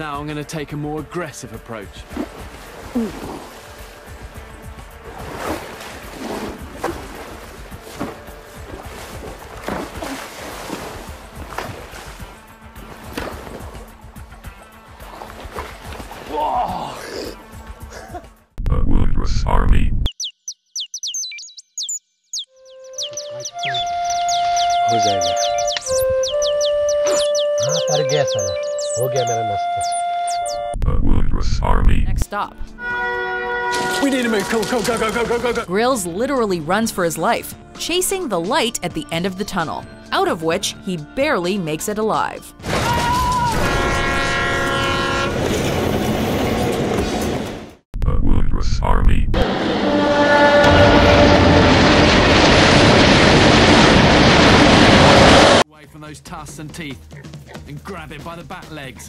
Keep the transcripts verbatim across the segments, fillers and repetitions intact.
Now I'm going to take a more aggressive approach. The woundless army. हो जाएगा हाँ पर गया साला हो गया मेरा नाश्ता The woundless army. Next stop. We need to move. Go, go, go, go, go, go, go, go. Grylls literally runs for his life, chasing the light at the end of the tunnel, out of which he barely makes it alive. The woundless army. Away from those tusks and teeth and grab it by the back legs.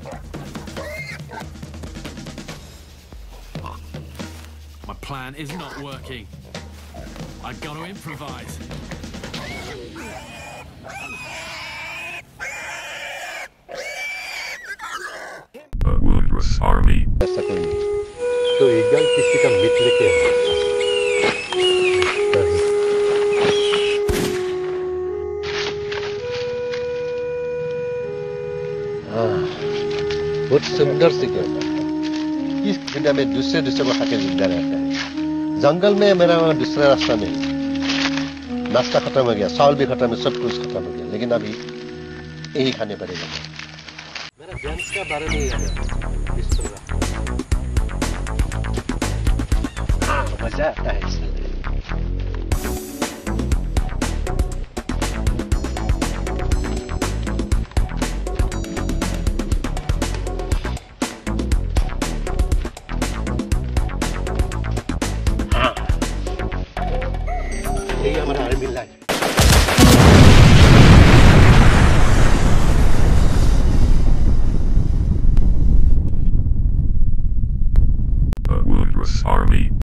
My plan is not working. I've got to improvise. The woundless army. ऐसा कोई नहीं तो एकदम किसी का मित्र के हाँ बहुत सुंदर सी कहता है इस दुनिया में दूसरे दूसरे को खाके जिंदा रहता है जंगल में मेरा दूसरा रास्ता नहीं नाश्ता खत्म हो गया साल भी खत्म है सब कुछ खत्म हो गया लेकिन अभी यही खाने पड़ेगा मेरा जेंट्स का बारे में याद है इस तरह मजा आता है